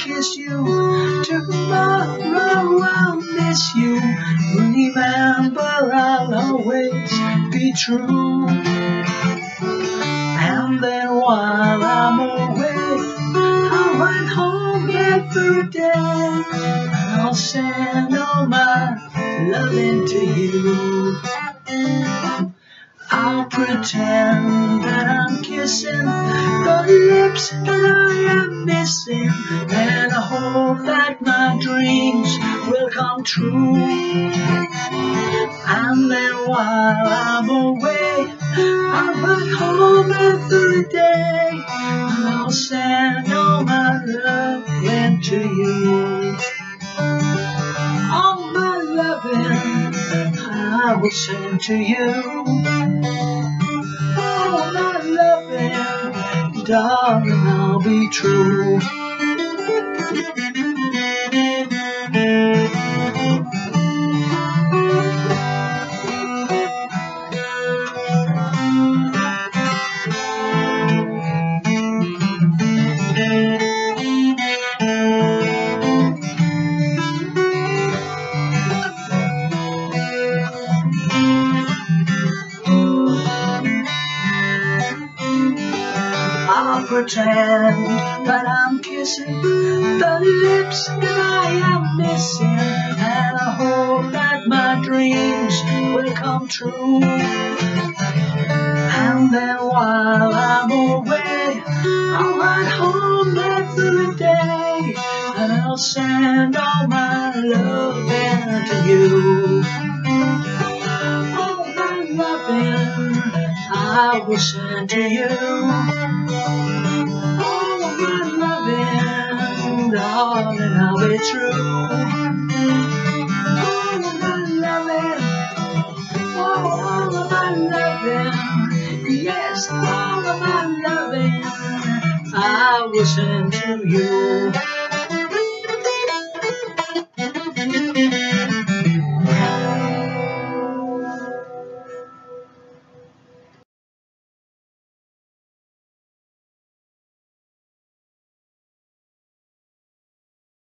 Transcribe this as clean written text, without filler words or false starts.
kiss you. Tomorrow I'll miss you. Remember, I'll always be true. And then while I'm away, I'll ride home every day, and I'll send all my loving to you. I'll pretend that I'm kissing the lips that I am missing, and I hope that my dreams will come true. And then while I'm away, I'll ride home every day, and I'll send all my loving to you. All my loving I will send to you. All my loving, darling, I'll be true. I'll pretend that I'm kissing the lips that I am missing, and I hope that my dreams will come true. And then while I'm away, I'll ride home every day, and I'll send all my loving to you. All my loving I will send to you. All of my loving, darling, I'll be true. All of my loving, all of my loving, yes, all of my loving, I will send to you.